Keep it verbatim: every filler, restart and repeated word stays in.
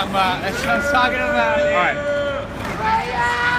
about, Matt. That's what I'm talking about. All right.